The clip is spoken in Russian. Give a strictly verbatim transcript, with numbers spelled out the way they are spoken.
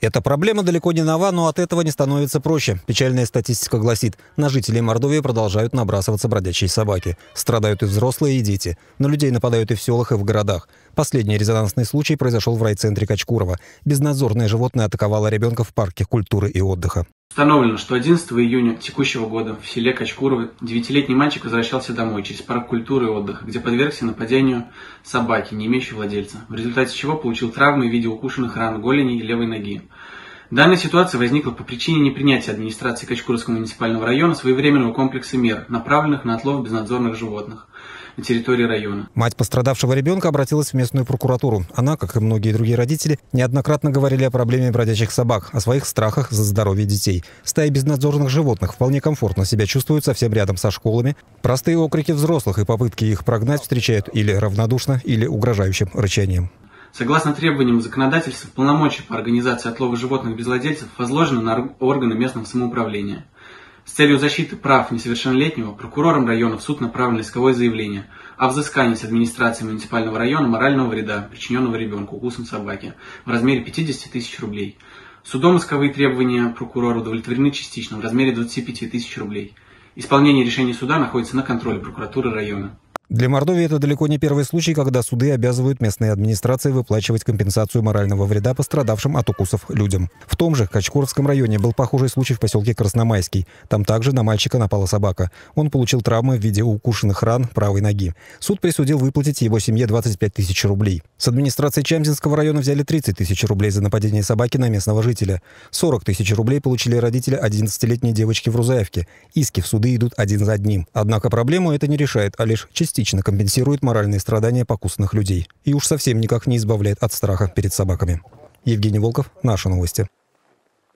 Эта проблема далеко не нова, но от этого не становится проще. Печальная статистика гласит, на жителей Мордовии продолжают набрасываться бродячие собаки. Страдают и взрослые, и дети. На людей нападают и в селах, и в городах. Последний резонансный случай произошел в райцентре Качкурова. Безнадзорное животное атаковало ребенка в парке культуры и отдыха. Установлено, что одиннадцатого июня текущего года в селе Качкурово девятилетний мальчик возвращался домой через парк культуры и отдыха, где подвергся нападению собаки, не имеющей владельца, в результате чего получил травмы в виде укушенных ран голени и левой ноги. Данная ситуация возникла по причине непринятия администрации Качкуровского муниципального района своевременного комплекса мер, направленных на отлов безнадзорных животных на территории района. Мать пострадавшего ребенка обратилась в местную прокуратуру. Она, как и многие другие родители, неоднократно говорили о проблеме бродячих собак, о своих страхах за здоровье детей. Стаи безнадзорных животных вполне комфортно себя чувствуют совсем рядом со школами. Простые окрики взрослых и попытки их прогнать встречают или равнодушно, или угрожающим рычанием. Согласно требованиям законодательства, полномочия по организации отлова животных без владельцев возложены на органы местного самоуправления. С целью защиты прав несовершеннолетнего прокурором района в суд направлено исковое заявление о взыскании с администрации муниципального района морального вреда, причиненного ребенку укусом собаки, в размере пятидесяти тысяч рублей. Судом исковые требования прокурора удовлетворены частично в размере двадцати пяти тысяч рублей. Исполнение решений суда находится на контроле прокуратуры района. Для Мордовии это далеко не первый случай, когда суды обязывают местные администрации выплачивать компенсацию морального вреда пострадавшим от укусов людям. В том же Качкуровском районе был похожий случай в поселке Красномайский. Там также на мальчика напала собака. Он получил травмы в виде укушенных ран правой ноги. Суд присудил выплатить его семье двадцать пять тысяч рублей. С администрации Чамзинского района взяли тридцать тысяч рублей за нападение собаки на местного жителя. сорок тысяч рублей получили родители одиннадцатилетней девочки в Рузаевке. Иски в суды идут один за одним. Однако проблему это не решает, а лишь частично. частично компенсирует моральные страдания покусанных людей и уж совсем никак не избавляет от страха перед собаками. Евгений Волков, Наши новости.